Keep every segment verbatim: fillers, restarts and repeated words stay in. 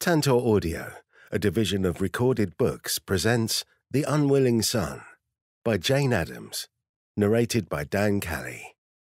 Tantor Audio, a division of Recorded Books, presents The Unwilling Son by Jane Addams, narrated by Dan Calley.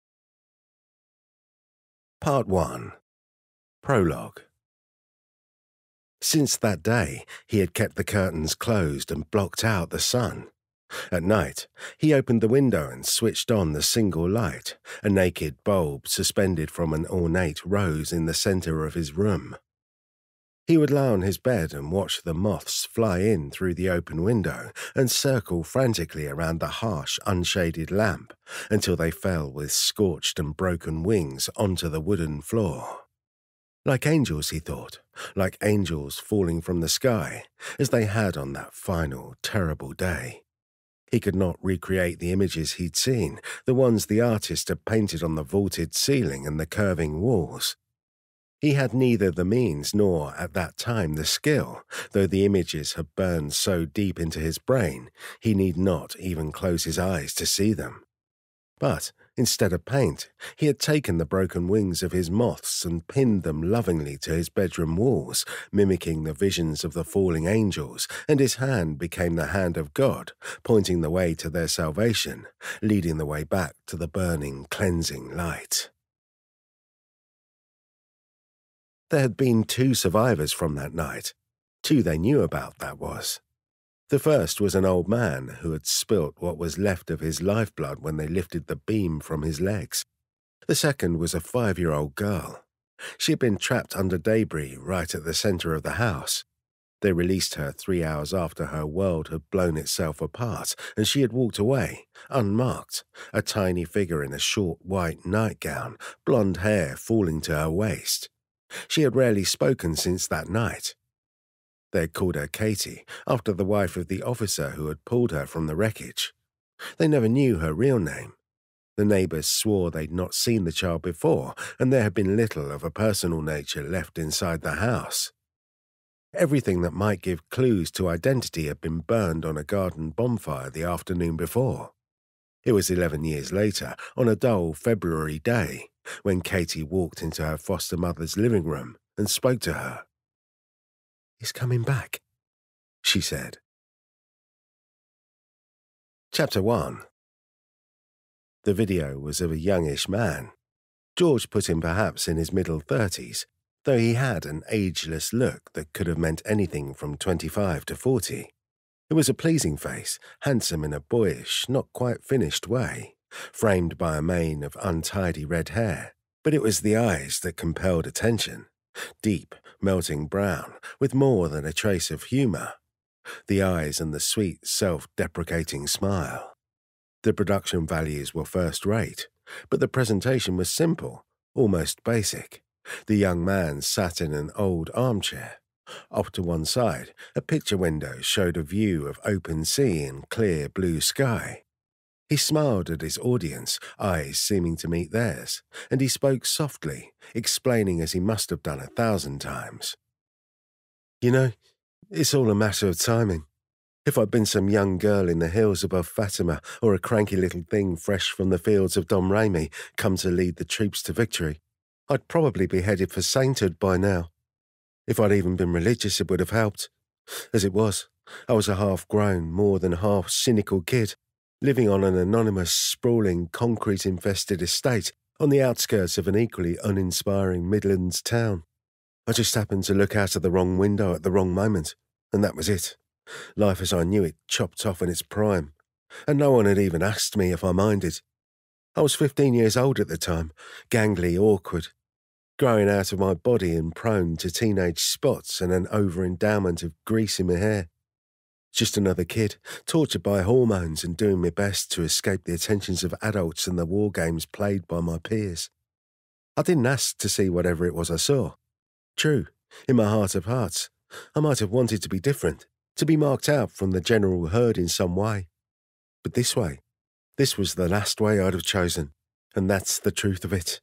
Part one. Prologue. Since that day, he had kept the curtains closed and blocked out the sun. At night, he opened the window and switched on the single light, a naked bulb suspended from an ornate rose in the center of his room. He would lie on his bed and watch the moths fly in through the open window and circle frantically around the harsh, unshaded lamp until they fell with scorched and broken wings onto the wooden floor. Like angels, he thought, like angels falling from the sky, as they had on that final, terrible day. He could not recreate the images he'd seen, the ones the artist had painted on the vaulted ceiling and the curving walls. He had neither the means nor, at that time, the skill, though the images had burned so deep into his brain he need not even close his eyes to see them. But, instead of paint, he had taken the broken wings of his moths and pinned them lovingly to his bedroom walls, mimicking the visions of the falling angels, and his hand became the hand of God, pointing the way to their salvation, leading the way back to the burning, cleansing light. There had been two survivors from that night. Two they knew about, that was. The first was an old man who had spilt what was left of his lifeblood when they lifted the beam from his legs. The second was a five-year-old girl. She had been trapped under debris right at the center of the house. They released her three hours after her world had blown itself apart, and she had walked away, unmarked, a tiny figure in a short white nightgown, blonde hair falling to her waist. She had rarely spoken since that night. They had called her Katie, after the wife of the officer who had pulled her from the wreckage. They never knew her real name. The neighbours swore they'd not seen the child before, and there had been little of a personal nature left inside the house. Everything that might give clues to identity had been burned on a garden bonfire the afternoon before. It was eleven years later, on a dull February day, when Katie walked into her foster mother's living room and spoke to her. "He's coming back," she said. Chapter one. The video was of a youngish man. George put him perhaps in his middle thirties, though he had an ageless look that could have meant anything from twenty-five to forty. It was a pleasing face, handsome in a boyish, not quite finished way, framed by a mane of untidy red hair, but it was the eyes that compelled attention, deep, melting brown, with more than a trace of humour. The eyes and the sweet, self-deprecating smile. The production values were first-rate, but the presentation was simple, almost basic. The young man sat in an old armchair. Off to one side, a picture window showed a view of open sea and clear blue sky. He smiled at his audience, eyes seeming to meet theirs, and he spoke softly, explaining as he must have done a thousand times. "You know, it's all a matter of timing. If I'd been some young girl in the hills above Fatima, or a cranky little thing fresh from the fields of Dom Remy, come to lead the troops to victory, I'd probably be headed for sainthood by now. If I'd even been religious, it would have helped. As it was, I was a half-grown, more than half-cynical kid, living on an anonymous, sprawling, concrete-infested estate on the outskirts of an equally uninspiring Midlands town. I just happened to look out of the wrong window at the wrong moment, and that was it. Life as I knew it chopped off in its prime, and no one had even asked me if I minded. I was fifteen years old at the time, gangly, awkward, growing out of my body and prone to teenage spots and an over-endowment of grease in my hair. Just another kid, tortured by hormones and doing my best to escape the attentions of adults and the war games played by my peers. I didn't ask to see whatever it was I saw. True, in my heart of hearts, I might have wanted to be different, to be marked out from the general herd in some way. But this way, this was the last way I'd have chosen, and that's the truth of it.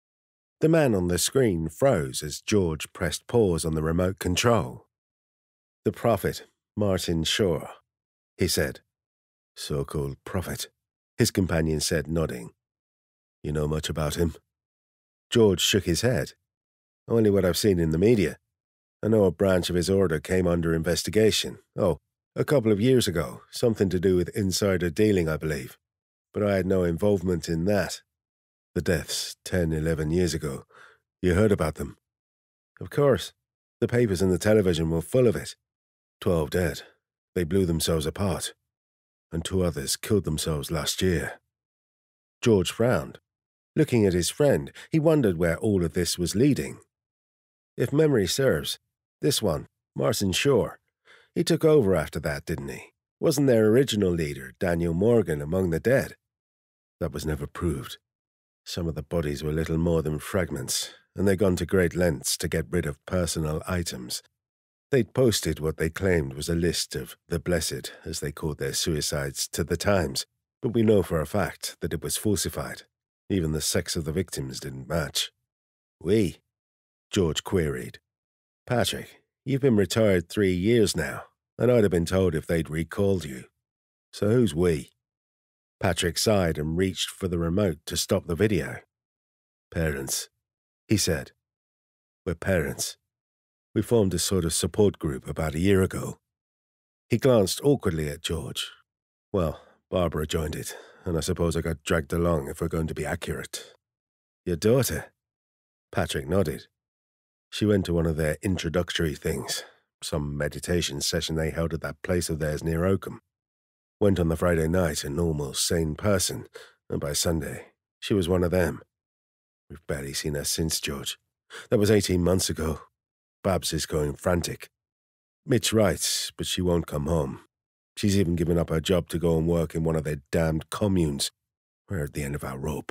The man on the screen froze as George pressed pause on the remote control. "The prophet, Martin Shaw," he said. "So-called prophet," his companion said, nodding. "You know much about him?" George shook his head. "Only what I've seen in the media. I know a branch of his order came under investigation. Oh, a couple of years ago, something to do with insider dealing, I believe. But I had no involvement in that. The deaths, ten, eleven years ago. You heard about them? Of course. The papers and the television were full of it. Twelve dead. They blew themselves apart. And two others killed themselves last year. George frowned. Looking at his friend, he wondered where all of this was leading. If memory serves, this one, Martin Shore, he took over after that, didn't he? Wasn't their original leader, Daniel Morgan, among the dead? That was never proved. Some of the bodies were little more than fragments, and they'd gone to great lengths to get rid of personal items. They'd posted what they claimed was a list of the blessed, as they called their suicides, to the Times, but we know for a fact that it was falsified. Even the sex of the victims didn't match. We? George queried. Patrick, you've been retired three years now, and I'd have been told if they'd recalled you. So who's we? Patrick sighed and reached for the remote to stop the video. Parents, he said. We're parents. We formed a sort of support group about a year ago. He glanced awkwardly at George. Well, Barbara joined it, and I suppose I got dragged along if we're going to be accurate. Your daughter? Patrick nodded. She went to one of their introductory things, some meditation session they held at that place of theirs near Oakham. Went on the Friday night, a normal, sane person, and by Sunday, she was one of them. We've barely seen her since, George. That was eighteen months ago. Babs is going frantic. Mitch writes, but she won't come home. She's even given up her job to go and work in one of their damned communes. We're at the end of our rope.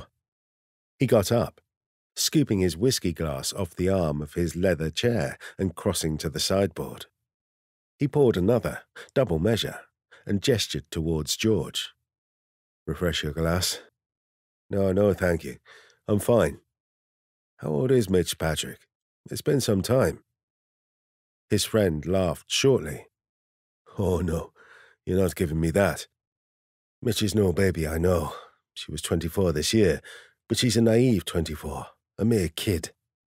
He got up, scooping his whiskey glass off the arm of his leather chair and crossing to the sideboard. He poured another, double measure, and gestured towards George. Refresh your glass? No, no, thank you. I'm fine. How old is Mitch, Patrick? It's been some time. His friend laughed shortly. Oh, no, you're not giving me that. Mitch is no baby, I know. She was twenty-four this year, but she's a naive twenty-four, a mere kid.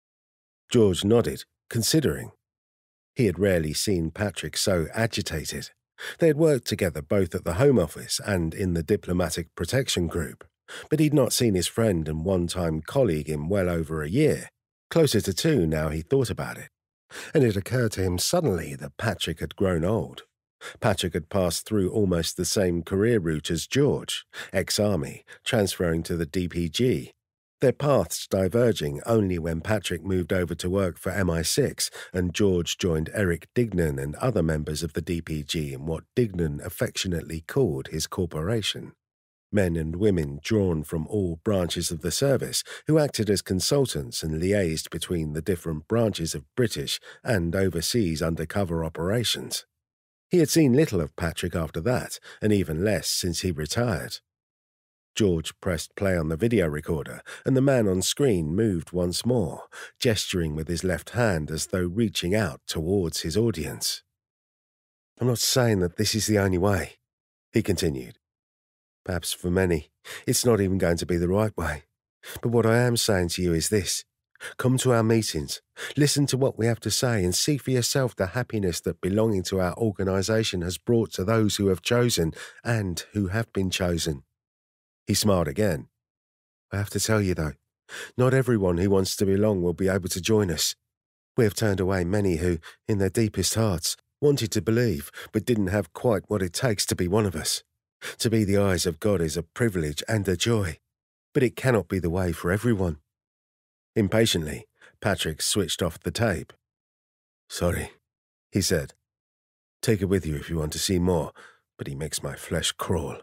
George nodded, considering. He had rarely seen Patrick so agitated. They had worked together both at the Home Office and in the Diplomatic Protection Group, but he'd not seen his friend and one-time colleague in well over a year, closer to two now he thought about it. And it occurred to him suddenly that Patrick had grown old. Patrick had passed through almost the same career route as George, ex-army, transferring to the D P G, their paths diverging only when Patrick moved over to work for M I six and George joined Eric Dignan and other members of the D P G in what Dignan affectionately called his corporation. Men and women drawn from all branches of the service who acted as consultants and liaised between the different branches of British and overseas undercover operations. He had seen little of Patrick after that, and even less since he retired. George pressed play on the video recorder, and the man on screen moved once more, gesturing with his left hand as though reaching out towards his audience. I'm not saying that this is the only way, he continued. Perhaps for many, it's not even going to be the right way. But what I am saying to you is this. Come to our meetings, listen to what we have to say, and see for yourself the happiness that belonging to our organisation has brought to those who have chosen and who have been chosen. He smiled again. I have to tell you, though, not everyone who wants to belong will be able to join us. We have turned away many who, in their deepest hearts, wanted to believe but didn't have quite what it takes to be one of us. To be the eyes of God is a privilege and a joy, but it cannot be the way for everyone. Impatiently, Patrick switched off the tape. Sorry, he said. Take it with you if you want to see more, but he makes my flesh crawl.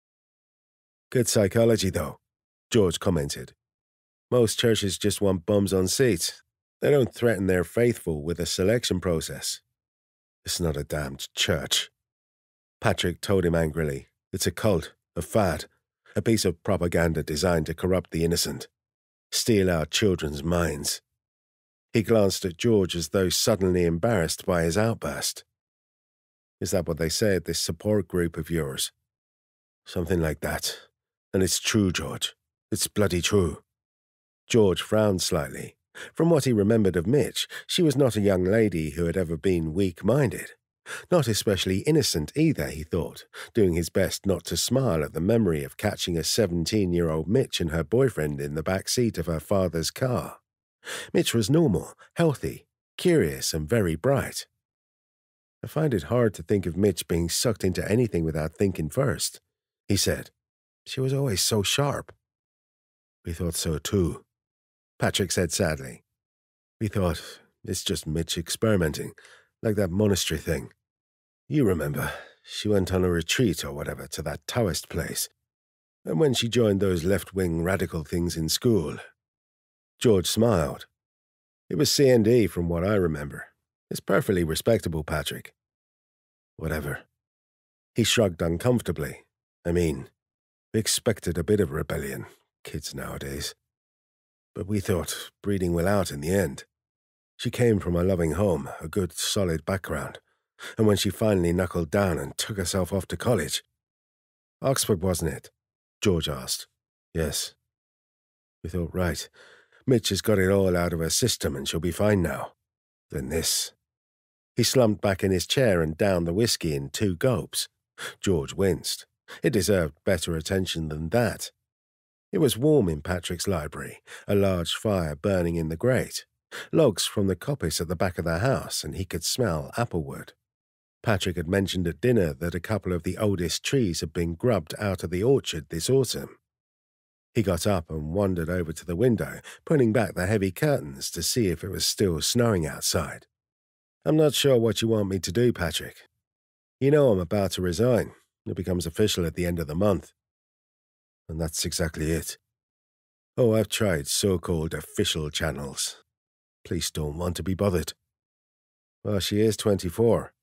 Good psychology, though, George commented. Most churches just want bums on seats. They don't threaten their faithful with a selection process. It's not a damned church. Patrick told him angrily. It's a cult, a fad, a piece of propaganda designed to corrupt the innocent, steal our children's minds. He glanced at George as though suddenly embarrassed by his outburst. Is that what they say at this support group of yours? Something like that. And it's true, George. It's bloody true. George frowned slightly. From what he remembered of Mitch, she was not a young lady who had ever been weak-minded. Not especially innocent either, he thought, doing his best not to smile at the memory of catching a seventeen-year-old Mitch and her boyfriend in the back seat of her father's car. Mitch was normal, healthy, curious, and very bright. I find it hard to think of Mitch being sucked into anything without thinking first, he said. She was always so sharp. We thought so too, Patrick said sadly. We thought, it's just Mitch experimenting, like that monastery thing. You remember, she went on a retreat or whatever to that Taoist place, and when she joined those left-wing radical things in school. George smiled. It was C and D from what I remember. It's perfectly respectable, Patrick. Whatever. He shrugged uncomfortably. I mean, we expected a bit of rebellion, kids nowadays. But we thought breeding will out in the end. She came from a loving home, a good, solid background, and when she finally knuckled down and took herself off to college. Oxford, wasn't it? George asked. Yes. We thought, right, Mitch has got it all out of her system and she'll be fine now. Then this. He slumped back in his chair and downed the whiskey in two gulps. George winced. It deserved better attention than that. It was warm in Patrick's library, a large fire burning in the grate, logs from the coppice at the back of the house, and he could smell applewood. Patrick had mentioned at dinner that a couple of the oldest trees had been grubbed out of the orchard this autumn. He got up and wandered over to the window, pulling back the heavy curtains to see if it was still snowing outside. I'm not sure what you want me to do, Patrick. You know I'm about to resign. It becomes official at the end of the month. And that's exactly it. Oh, I've tried so-called official channels. Police don't want to be bothered. Well, she is twenty-four.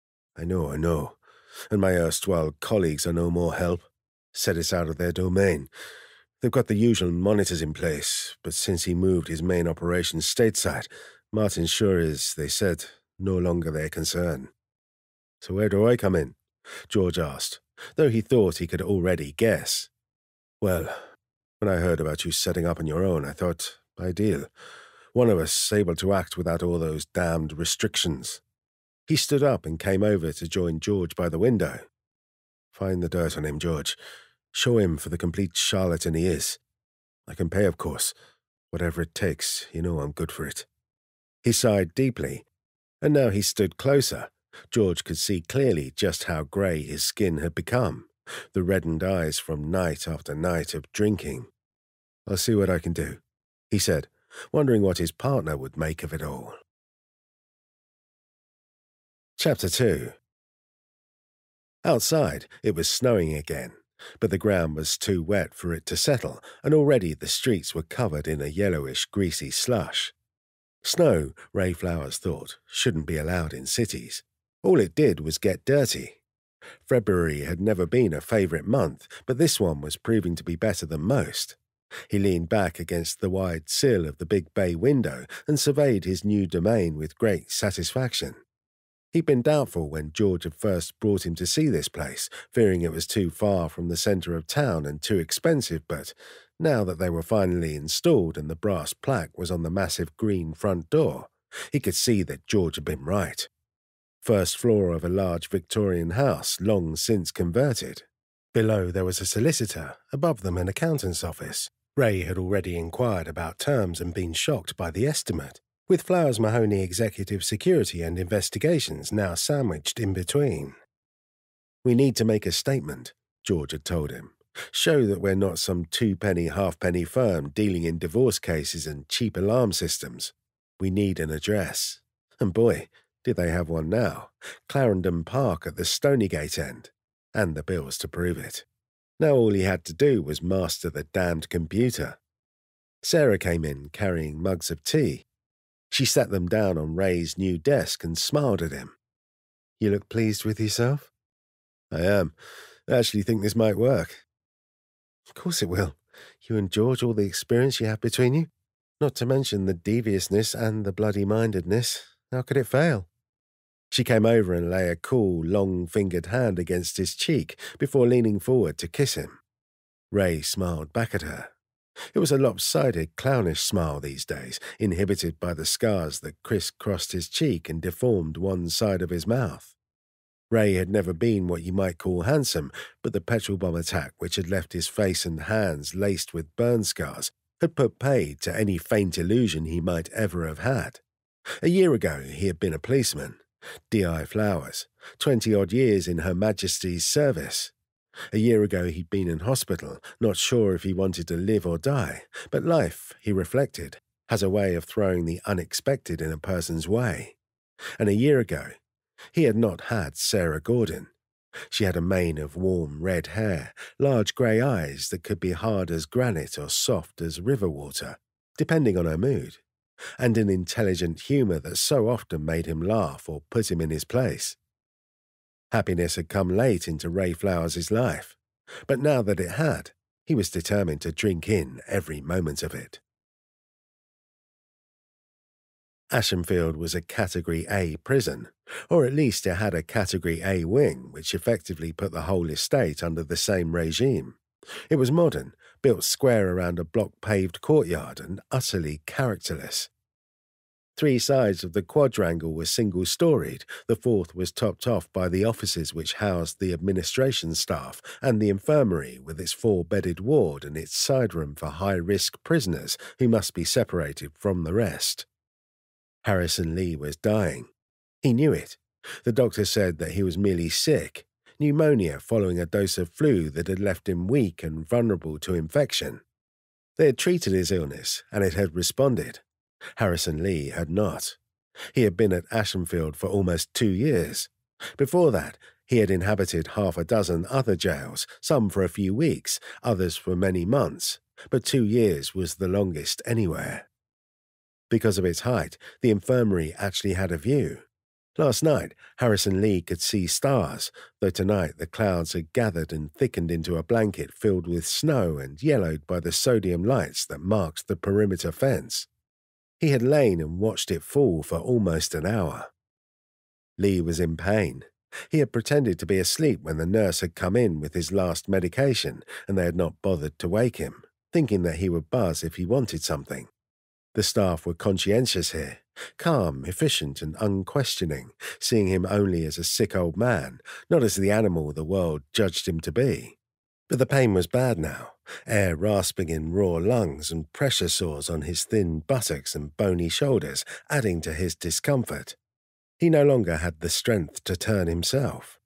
I know, I know. And my erstwhile colleagues are no more help. Said it's out of their domain. They've got the usual monitors in place, but since he moved his main operations stateside, Martin sure is, they said, no longer their concern. So where do I come in? George asked, though he thought he could already guess. Well, when I heard about you setting up on your own, I thought, ideal. One of us able to act without all those damned restrictions. He stood up and came over to join George by the window. Find the dirt on him, George. Show him for the complete charlatan he is. I can pay, of course. Whatever it takes, you know I'm good for it. He sighed deeply, and now he stood closer. George could see clearly just how grey his skin had become, the reddened eyes from night after night of drinking. I'll see what I can do, he said, wondering what his partner would make of it all. Chapter two. Outside, it was snowing again, but the ground was too wet for it to settle, and already the streets were covered in a yellowish, greasy slush. Snow, Ray Flowers thought, shouldn't be allowed in cities. All it did was get dirty. February had never been a favourite month, but this one was proving to be better than most. He leaned back against the wide sill of the big bay window and surveyed his new domain with great satisfaction. He'd been doubtful when George had first brought him to see this place, fearing it was too far from the centre of town and too expensive, but now that they were finally installed and the brass plaque was on the massive green front door, he could see that George had been right. First floor of a large Victorian house, long since converted. Below there was a solicitor, above them an accountant's office. Ray had already inquired about terms and been shocked by the estimate, with Flowers Mahoney Executive Security and Investigations now sandwiched in between. We need to make a statement, George had told him. Show that we're not some two-penny, half-penny firm dealing in divorce cases and cheap alarm systems. We need an address. And boy, did they have one now. Clarendon Park at the Stonygate end. And the bills to prove it. Now all he had to do was master the damned computer. Sarah came in carrying mugs of tea. She set them down on Ray's new desk and smiled at him. You look pleased with yourself? I am. I actually think this might work. Of course it will. You and George, all the experience you have between you. Not to mention the deviousness and the bloody-mindedness. How could it fail? She came over and lay a cool, long-fingered hand against his cheek before leaning forward to kiss him. Ray smiled back at her. It was a lopsided, clownish smile these days, inhibited by the scars that crisscrossed his cheek and deformed one side of his mouth. Ray had never been what you might call handsome, but the petrol bomb attack, which had left his face and hands laced with burn scars, had put paid to any faint illusion he might ever have had. A year ago he had been a policeman. D I Flowers, twenty-odd years in Her Majesty's service. A year ago he'd been in hospital, not sure if he wanted to live or die, but life, he reflected, has a way of throwing the unexpected in a person's way. And a year ago, he had not had Sarah Gordon. She had a mane of warm red hair, large grey eyes that could be hard as granite or soft as river water, depending on her mood, and an intelligent humour that so often made him laugh or put him in his place. Happiness had come late into Ray Flowers' life, but now that it had, he was determined to drink in every moment of it. Ashenfield was a Category A prison, or at least it had a Category A wing, which effectively put the whole estate under the same regime. It was modern, built square around a block-paved courtyard and utterly characterless. Three sides of the quadrangle were single-storied, the fourth was topped off by the offices which housed the administration staff and the infirmary with its four-bedded ward and its side room for high-risk prisoners who must be separated from the rest. Harrison Lee was dying. He knew it. The doctor said that he was merely sick, pneumonia following a dose of flu that had left him weak and vulnerable to infection. They had treated his illness, and it had responded. Harrison Lee had not. He had been at Ashenfield for almost two years. Before that, he had inhabited half a dozen other jails, some for a few weeks, others for many months, but two years was the longest anywhere. Because of its height, the infirmary actually had a view. Last night, Harrison Lee could see stars, though tonight the clouds had gathered and thickened into a blanket filled with snow and yellowed by the sodium lights that marked the perimeter fence. He had lain and watched it fall for almost an hour. Lee was in pain. He had pretended to be asleep when the nurse had come in with his last medication, and they had not bothered to wake him, thinking that he would buzz if he wanted something. The staff were conscientious here, calm, efficient, and unquestioning, seeing him only as a sick old man, not as the animal the world judged him to be. But the pain was bad now, air rasping in raw lungs and pressure sores on his thin buttocks and bony shoulders, adding to his discomfort. He no longer had the strength to turn himself.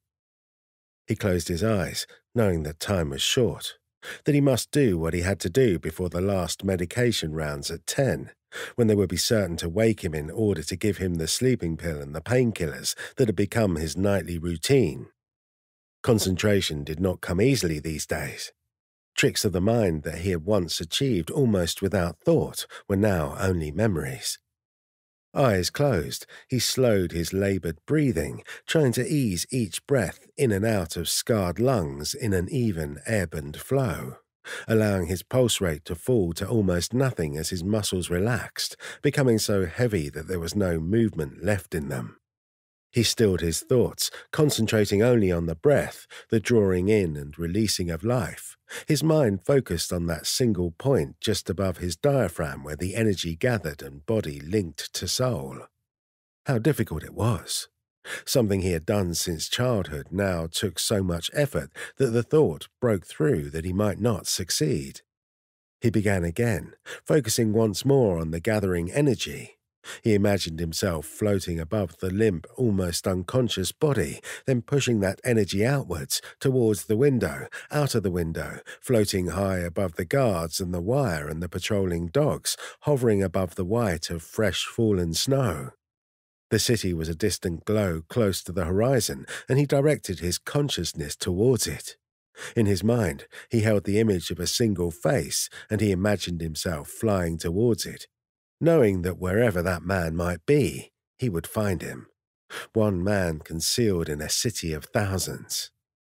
He closed his eyes, knowing that time was short, that he must do what he had to do before the last medication rounds at ten, when they would be certain to wake him in order to give him the sleeping pill and the painkillers that had become his nightly routine. Concentration did not come easily these days. Tricks of the mind that he had once achieved almost without thought were now only memories. Eyes closed, he slowed his laboured breathing, trying to ease each breath in and out of scarred lungs in an even ebb and flow, allowing his pulse rate to fall to almost nothing as his muscles relaxed, becoming so heavy that there was no movement left in them. He stilled his thoughts, concentrating only on the breath, the drawing in and releasing of life, his mind focused on that single point just above his diaphragm where the energy gathered and body linked to soul. How difficult it was. Something he had done since childhood now took so much effort that the thought broke through that he might not succeed. He began again, focusing once more on the gathering energy. He imagined himself floating above the limp, almost unconscious body, then pushing that energy outwards, towards the window, out of the window, floating high above the guards and the wire and the patrolling dogs, hovering above the white of fresh fallen snow. The city was a distant glow close to the horizon, and he directed his consciousness towards it. In his mind, he held the image of a single face, and he imagined himself flying towards it, knowing that wherever that man might be, he would find him. One man concealed in a city of thousands.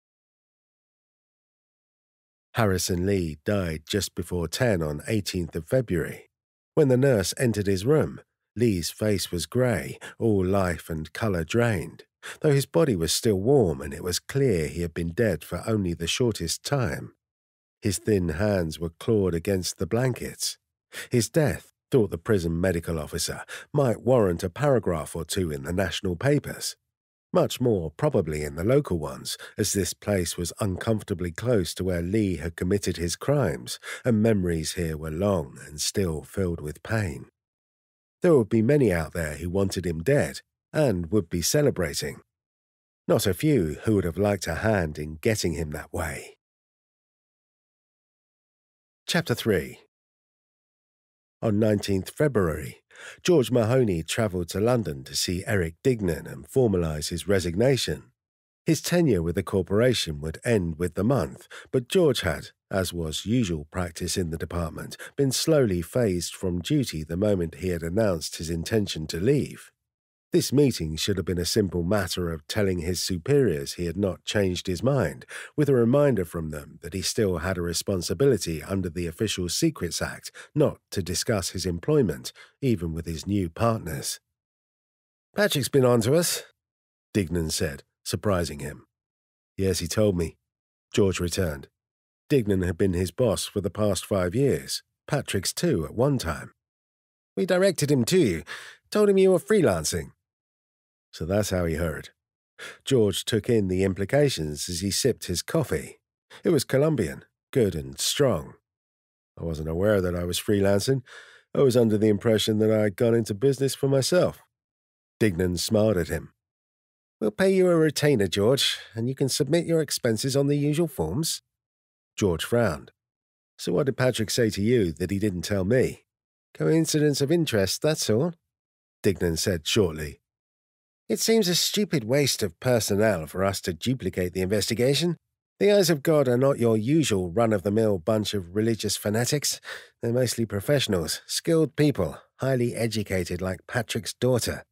Harrison Lee died just before ten on eighteenth of February. When the nurse entered his room, Lee's face was grey, all life and colour drained, though his body was still warm and it was clear he had been dead for only the shortest time. His thin hands were clawed against the blankets. His death, thought the prison medical officer, might warrant a paragraph or two in the national papers. Much more probably in the local ones, as this place was uncomfortably close to where Lee had committed his crimes, and memories here were long and still filled with pain. There would be many out there who wanted him dead, and would be celebrating. Not a few who would have liked a hand in getting him that way. Chapter three. On nineteenth February, George Mahoney travelled to London to see Eric Dignan and formalise his resignation. His tenure with the corporation would end with the month, but George had, as was usual practice in the department, been slowly phased from duty the moment he had announced his intention to leave. This meeting should have been a simple matter of telling his superiors he had not changed his mind, with a reminder from them that he still had a responsibility under the Official Secrets Act not to discuss his employment, even with his new partners. "Patrick's been on to us," Dignan said, surprising him. "Yes, he told me," George returned. Dignan had been his boss for the past five years, Patrick's too at one time. "We directed him to you, told him you were freelancing." So that's how he heard. George took in the implications as he sipped his coffee. It was Colombian, good and strong. "I wasn't aware that I was freelancing. I was under the impression that I had gone into business for myself." Dignan smiled at him. "We'll pay you a retainer, George, and you can submit your expenses on the usual forms." George frowned. "So what did Patrick say to you that he didn't tell me?" "Coincidence of interest, that's all," Dignan said shortly. "It seems a stupid waste of personnel for us to duplicate the investigation. The Eyes of God are not your usual run-of-the-mill bunch of religious fanatics. They're mostly professionals, skilled people, highly educated like Patrick's daughter."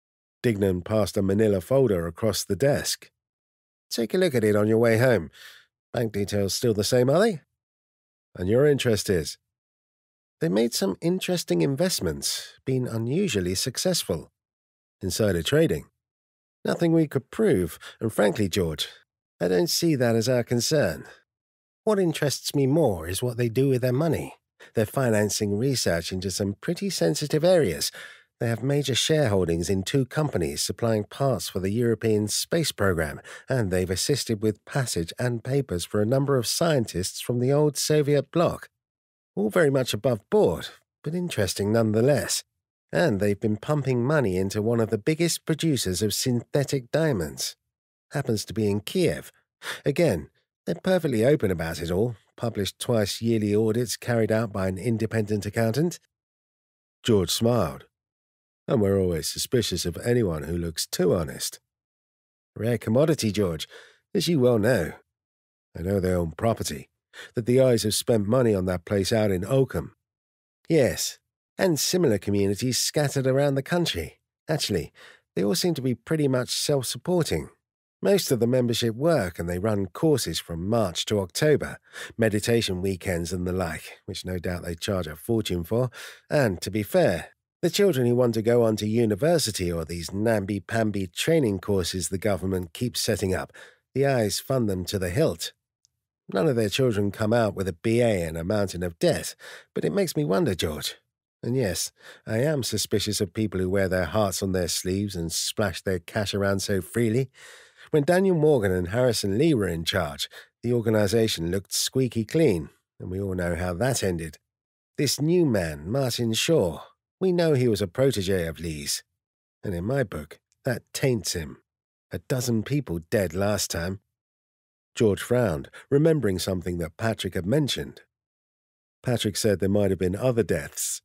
Dignan passed a manila folder across the desk. "Take a look at it on your way home. Bank details still the same, are they?" "And your interest is?" "They made some interesting investments, been unusually successful." "Insider trading?" "Nothing we could prove, and frankly, George, I don't see that as our concern. What interests me more is what they do with their money. They're financing research into some pretty sensitive areas. They have major shareholdings in two companies supplying parts for the European space program, and they've assisted with passage and papers for a number of scientists from the old Soviet bloc. All very much above board, but interesting nonetheless. And they've been pumping money into one of the biggest producers of synthetic diamonds. Happens to be in Kiev. Again, they're perfectly open about it all, published twice yearly audits carried out by an independent accountant." George smiled. "And we're always suspicious of anyone who looks too honest." "Rare commodity, George, as you well know." "I know they own property, that the Eyes have spent money on that place out in Oakham." "Yes, and similar communities scattered around the country. Actually, they all seem to be pretty much self-supporting. Most of the membership work, and they run courses from March to October, meditation weekends and the like, which no doubt they charge a fortune for. And, to be fair, the children who want to go on to university or these namby-pamby training courses the government keeps setting up, the Eyes fund them to the hilt. None of their children come out with a B A and a mountain of debt, but it makes me wonder, George. And yes, I am suspicious of people who wear their hearts on their sleeves and splash their cash around so freely. When Daniel Morgan and Harrison Lee were in charge, the organisation looked squeaky clean, and we all know how that ended. This new man, Martin Shaw, we know he was a protégé of Lee's. And in my book, that taints him. A dozen people dead last time." George frowned, remembering something that Patrick had mentioned. Patrick said there might have been other deaths.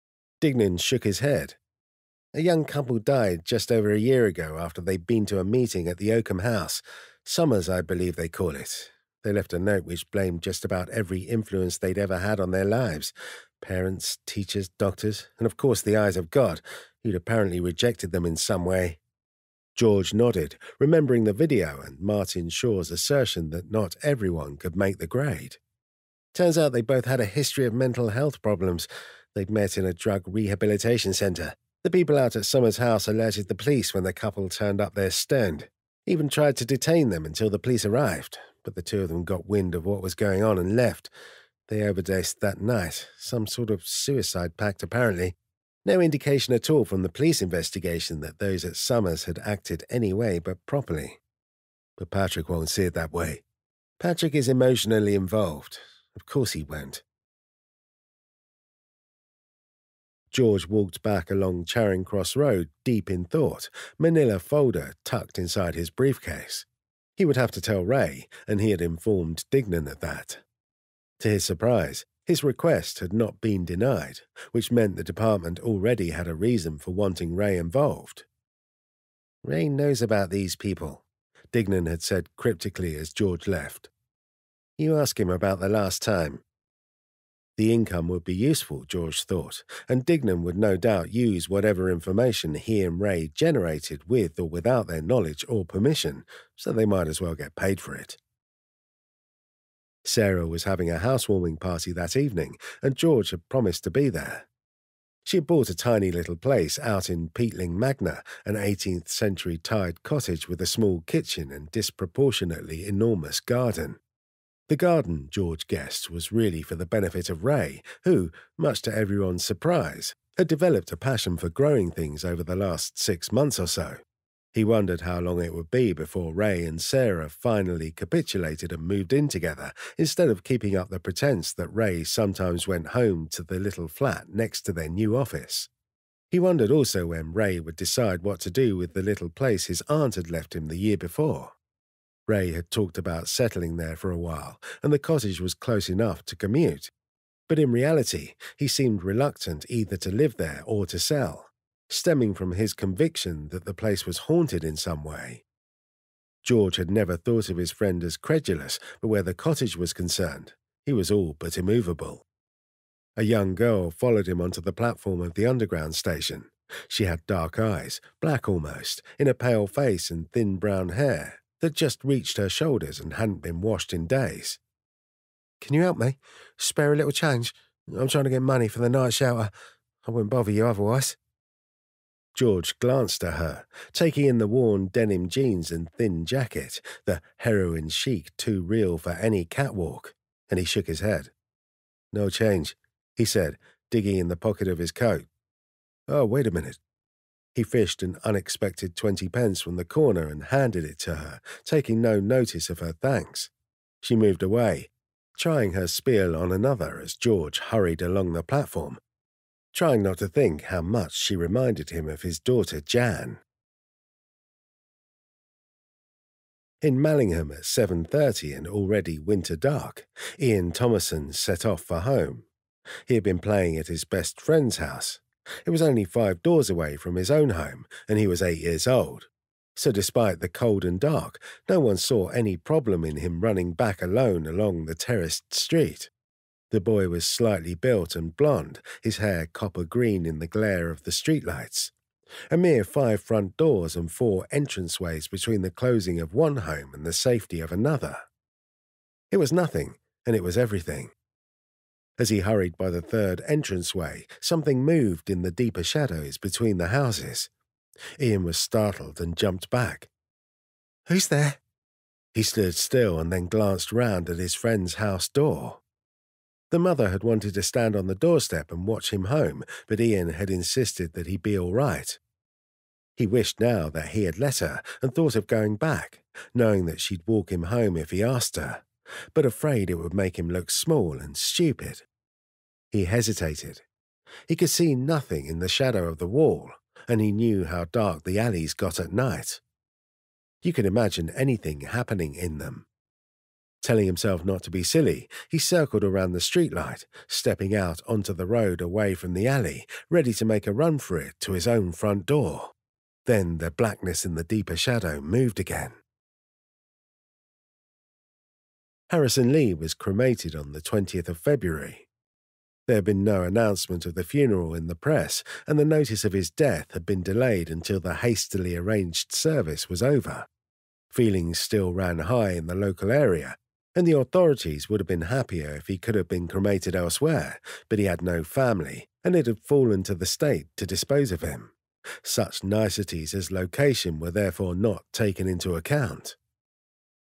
Dignan shook his head. "A young couple died just over a year ago after they'd been to a meeting at the Oakham House. Summers, I believe they call it. They left a note which blamed just about every influence they'd ever had on their lives. Parents, teachers, doctors, and of course the Eyes of God, who'd apparently rejected them in some way." George nodded, remembering the video and Martin Shaw's assertion that not everyone could make the grade. "Turns out they both had a history of mental health problems. They'd met in a drug rehabilitation centre. The people out at Summers' house alerted the police when the couple turned up there stoned. Even tried to detain them until the police arrived, but the two of them got wind of what was going on and left. They overdosed that night. Some sort of suicide pact, apparently. No indication at all from the police investigation that those at Summers had acted any way but properly. But Patrick won't see it that way. Patrick is emotionally involved. Of course he won't. George walked back along Charing Cross Road, deep in thought, manila folder tucked inside his briefcase. He would have to tell Ray, and he had informed Dignan of that. To his surprise, his request had not been denied, which meant the department already had a reason for wanting Ray involved. "Ray knows about these people," Dignan had said cryptically as George left. "You ask him about the last time." The income would be useful, George thought, and Dignan would no doubt use whatever information he and Ray generated with or without their knowledge or permission, so they might as well get paid for it. Sarah was having a housewarming party that evening, and George had promised to be there. She had bought a tiny little place out in Peatling Magna, an eighteenth century tied cottage with a small kitchen and disproportionately enormous garden. The garden, George guessed, was really for the benefit of Ray, who, much to everyone's surprise, had developed a passion for growing things over the last six months or so. He wondered how long it would be before Ray and Sarah finally capitulated and moved in together, instead of keeping up the pretense that Ray sometimes went home to the little flat next to their new office. He wondered also when Ray would decide what to do with the little place his aunt had left him the year before. Ray had talked about settling there for a while, and the cottage was close enough to commute. But in reality, he seemed reluctant either to live there or to sell, stemming from his conviction that the place was haunted in some way. George had never thought of his friend as credulous, but where the cottage was concerned, he was all but immovable. A young girl followed him onto the platform of the underground station. She had dark eyes, black almost, in a pale face and thin brown hair that just reached her shoulders and hadn't been washed in days. "Can you help me? Spare a little change? I'm trying to get money for the night shelter. I wouldn't bother you otherwise." George glanced at her, taking in the worn denim jeans and thin jacket, the heroin chic too real for any catwalk, and he shook his head. "No change," he said, digging in the pocket of his coat. "Oh, wait a minute." He fished an unexpected twenty pence from the corner and handed it to her, taking no notice of her thanks. She moved away, trying her spiel on another as George hurried along the platform, trying not to think how much she reminded him of his daughter Jan. In Mallingham at seven thirty and already winter dark, Ian Thomason set off for home. He had been playing at his best friend's house. It was only five doors away from his own home, and he was eight years old. So despite the cold and dark, no one saw any problem in him running back alone along the terraced street. The boy was slightly built and blond, his hair copper green in the glare of the streetlights. A mere five front doors and four entranceways between the closing of one home and the safety of another. It was nothing, and it was everything. As he hurried by the third entranceway, something moved in the deeper shadows between the houses. Ian was startled and jumped back. "Who's there?" He stood still and then glanced round at his friend's house door. The mother had wanted to stand on the doorstep and watch him home, but Ian had insisted that he be all right. He wished now that he had let her and thought of going back, knowing that she'd walk him home if he asked her, but afraid it would make him look small and stupid. He hesitated. He could see nothing in the shadow of the wall, and he knew how dark the alleys got at night. You could imagine anything happening in them. Telling himself not to be silly, he circled around the streetlight, stepping out onto the road away from the alley, ready to make a run for it to his own front door. Then the blackness in the deeper shadow moved again. Harrison Lee was cremated on the twentieth of February. There had been no announcement of the funeral in the press, and the notice of his death had been delayed until the hastily arranged service was over. Feelings still ran high in the local area, and the authorities would have been happier if he could have been cremated elsewhere, but he had no family, and it had fallen to the state to dispose of him. Such niceties as location were therefore not taken into account.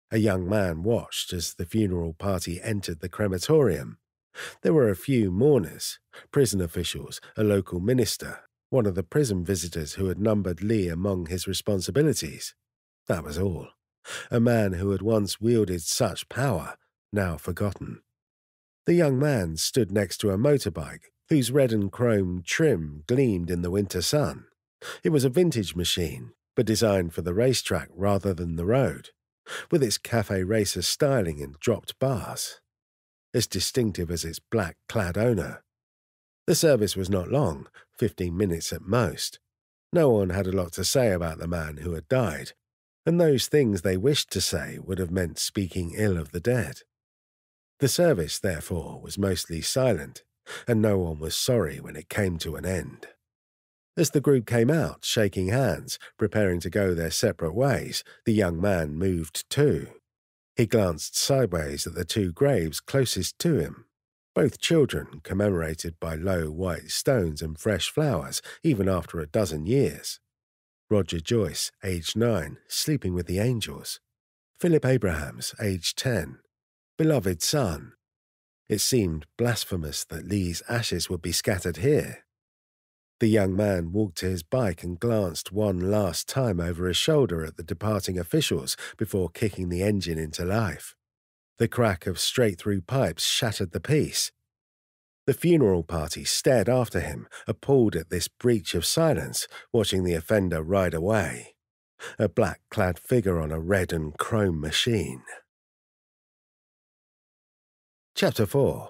A young man watched as the funeral party entered the crematorium. There were a few mourners, prison officials, a local minister, one of the prison visitors who had numbered Lee among his responsibilities. That was all. A man who had once wielded such power, now forgotten. The young man stood next to a motorbike whose red and chrome trim gleamed in the winter sun. It was a vintage machine, but designed for the racetrack rather than the road, with its cafe racer styling and dropped bars, as distinctive as its black-clad owner. The service was not long, fifteen minutes at most. No one had a lot to say about the man who had died, and those things they wished to say would have meant speaking ill of the dead. The service, therefore, was mostly silent, and no one was sorry when it came to an end. As the group came out, shaking hands, preparing to go their separate ways, the young man moved too. He glanced sideways at the two graves closest to him, both children commemorated by low white stones and fresh flowers, even after a dozen years. Roger Joyce, aged nine, sleeping with the angels. Philip Abrahams, aged ten. Beloved son. It seemed blasphemous that Lee's ashes would be scattered here. The young man walked to his bike and glanced one last time over his shoulder at the departing officials before kicking the engine into life. The crack of straight-through pipes shattered the peace. The funeral party stared after him, appalled at this breach of silence, watching the offender ride away. A black-clad figure on a red and chrome machine. Chapter four.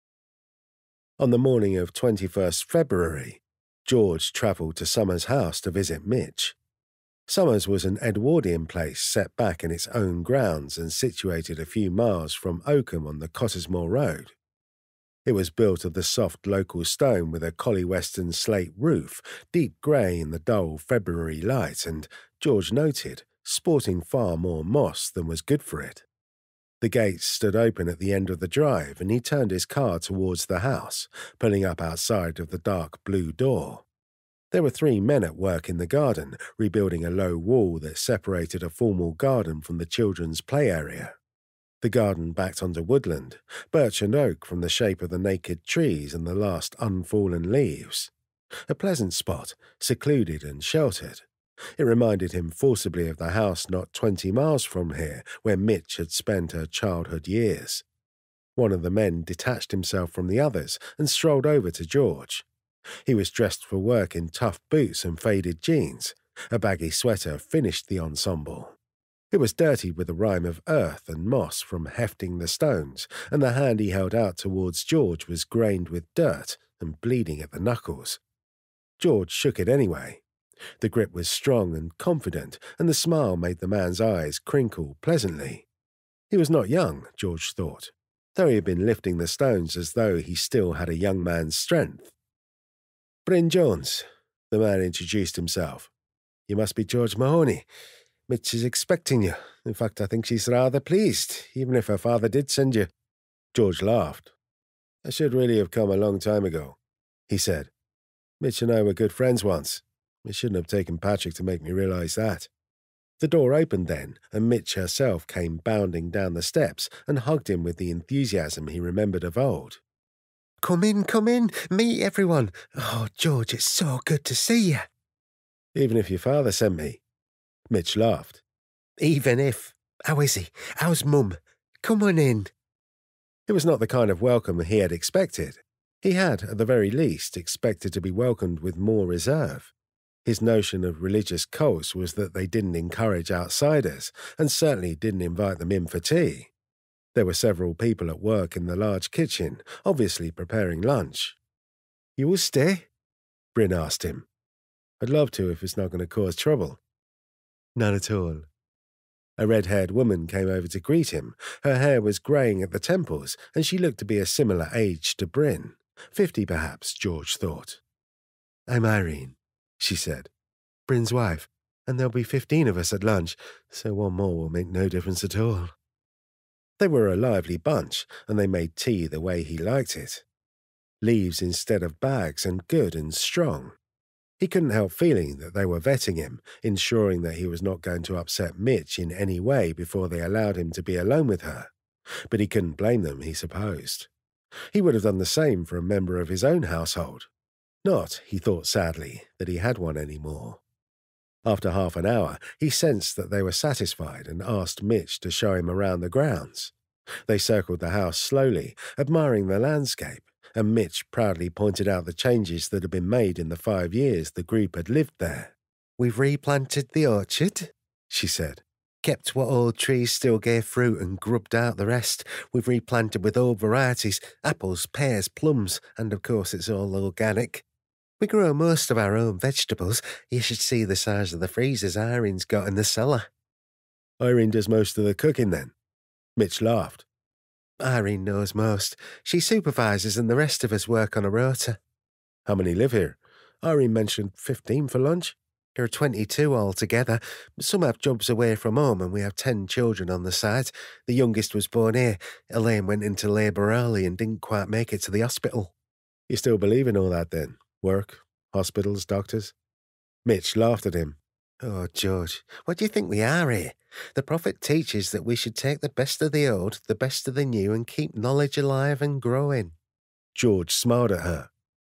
On the morning of twenty-first February, George travelled to Summers' house to visit Mitch. Summers was an Edwardian place set back in its own grounds and situated a few miles from Oakham on the Cottesmore Road. It was built of the soft local stone with a collie western slate roof, deep grey in the dull February light and, George noted, sporting far more moss than was good for it. The gates stood open at the end of the drive, and he turned his car towards the house, pulling up outside of the dark blue door. There were three men at work in the garden, rebuilding a low wall that separated a formal garden from the children's play area. The garden backed onto woodland, birch and oak from the shape of the naked trees and the last unfallen leaves. A pleasant spot, secluded and sheltered. It reminded him forcibly of the house not twenty miles from here, where Mitch had spent her childhood years. One of the men detached himself from the others and strolled over to George. He was dressed for work in tough boots and faded jeans. A baggy sweater finished the ensemble. It was dirty with a rime of earth and moss from hefting the stones, and the hand he held out towards George was grained with dirt and bleeding at the knuckles. George shook it anyway. The grip was strong and confident, and the smile made the man's eyes crinkle pleasantly. He was not young, George thought, though he had been lifting the stones as though he still had a young man's strength. "Bryn Jones," the man introduced himself. "You must be George Mahoney. Mitch is expecting you. In fact, I think she's rather pleased, even if her father did send you." George laughed. "I should really have come a long time ago," he said. "Mitch and I were good friends once. It shouldn't have taken Patrick to make me realise that." The door opened then, and Mitch herself came bounding down the steps and hugged him with the enthusiasm he remembered of old. "Come in, come in, meet everyone. Oh, George, it's so good to see you." "Even if your father sent me." Mitch laughed. "Even if. How is he? How's Mum? Come on in." It was not the kind of welcome he had expected. He had, at the very least, expected to be welcomed with more reserve. His notion of religious cults was that they didn't encourage outsiders, and certainly didn't invite them in for tea. There were several people at work in the large kitchen, obviously preparing lunch. "You will stay?" Bryn asked him. "I'd love to if it's not going to cause trouble." "None at all." A red-haired woman came over to greet him. Her hair was greying at the temples, and she looked to be a similar age to Bryn. Fifty, perhaps, George thought. "I'm Irene," she said. "Bryn's wife, and there'll be fifteen of us at lunch, so one more will make no difference at all." They were a lively bunch, and they made tea the way he liked it. Leaves instead of bags, and good and strong. He couldn't help feeling that they were vetting him, ensuring that he was not going to upset Mitch in any way before they allowed him to be alone with her. But he couldn't blame them, he supposed. He would have done the same for a member of his own household. Not, he thought sadly, that he had one anymore. After half an hour, he sensed that they were satisfied and asked Mitch to show him around the grounds. They circled the house slowly, admiring the landscape, and Mitch proudly pointed out the changes that had been made in the five years the group had lived there. "We've replanted the orchard," she said. "Kept what old trees still gave fruit and grubbed out the rest. We've replanted with old varieties, apples, pears, plums, and of course it's all organic. We grow most of our own vegetables. You should see the size of the freezers Irene's got in the cellar." "Irene does most of the cooking then?" Mitch laughed. "Irene knows most. She supervises and the rest of us work on a rota." "How many live here? Irene mentioned fifteen for lunch." "There are twenty-two altogether. Some have jobs away from home and we have ten children on the side. The youngest was born here. Elaine went into labour early and didn't quite make it to the hospital." "You still believe in all that then? Work, hospitals, doctors?" Mitch laughed at him. "Oh, George, what do you think we are here? The prophet teaches that we should take the best of the old, the best of the new, and keep knowledge alive and growing." George smiled at her.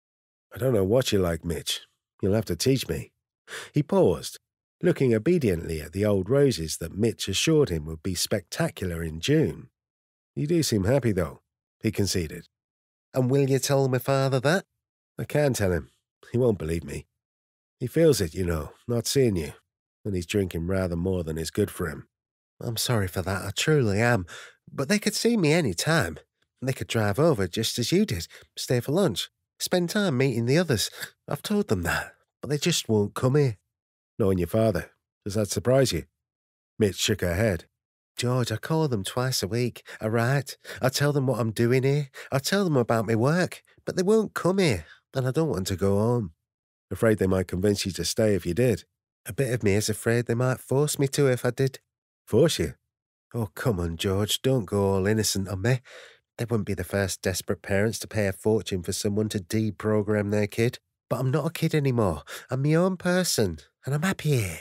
"I don't know what you like, Mitch. You'll have to teach me." He paused, looking obediently at the old roses that Mitch assured him would be spectacular in June. "You do seem happy, though," he conceded. "And will you tell my father that?" "I can tell him. He won't believe me. He feels it, you know, not seeing you, and he's drinking rather more than is good for him." "I'm sorry for that, I truly am. But they could see me any time. They could drive over just as you did, stay for lunch, spend time meeting the others. I've told them that, but they just won't come here." "Knowing your father, does that surprise you?" Mitch shook her head. "George, I call them twice a week. I write. I tell them what I'm doing here. I tell them about my work, but they won't come here, and I don't want to go home." "Afraid they might convince you to stay if you did?" "A bit of me is afraid they might force me to if I did." "Force you?" "Oh, come on, George, don't go all innocent on me. They wouldn't be the first desperate parents to pay a fortune for someone to deprogram their kid. But I'm not a kid anymore. I'm my own person, and I'm happy here."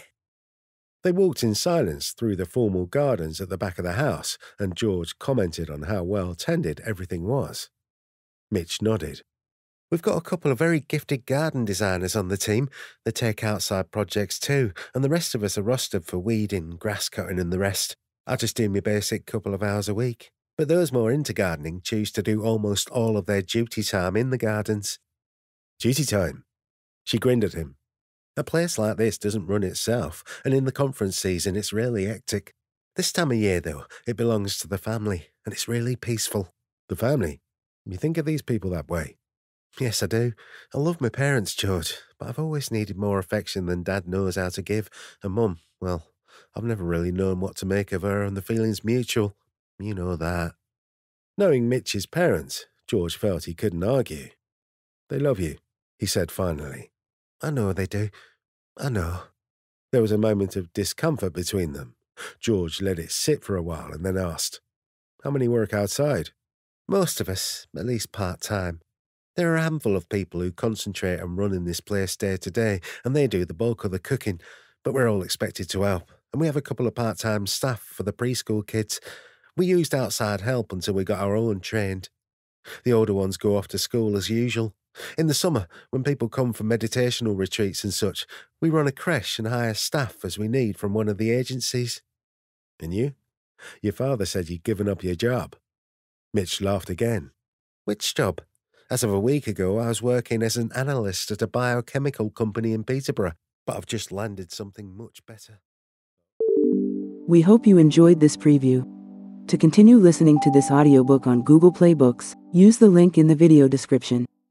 They walked in silence through the formal gardens at the back of the house, and George commented on how well tended everything was. Mitch nodded. "We've got a couple of very gifted garden designers on the team. They take outside projects too, and the rest of us are rostered for weeding, grass cutting and the rest. I just do my basic couple of hours a week. But those more into gardening choose to do almost all of their duty time in the gardens." "Duty time?" She grinned at him. "A place like this doesn't run itself, and in the conference season it's really hectic. This time of year, though, it belongs to the family, and it's really peaceful." "The family? You think of these people that way?" "Yes, I do. I love my parents, George, but I've always needed more affection than Dad knows how to give, and Mum, well, I've never really known what to make of her, and the feeling's mutual. You know that." Knowing Mitch's parents, George felt he couldn't argue. "They love you," he said finally. "I know they do. I know." There was a moment of discomfort between them. George let it sit for a while and then asked, "How many work outside?" "Most of us, at least part-time. There are a handful of people who concentrate on running this place day to day, and they do the bulk of the cooking, but we're all expected to help, and we have a couple of part-time staff for the preschool kids. We used outside help until we got our own trained. The older ones go off to school as usual. In the summer, when people come for meditational retreats and such, we run a creche and hire staff as we need from one of the agencies." "And you? Your father said you'd given up your job." Mitch laughed again. "Which job? As of a week ago, I was working as an analyst at a biochemical company in Peterborough, but I've just landed something much better." We hope you enjoyed this preview. To continue listening to this audiobook on Google Play Books, use the link in the video description.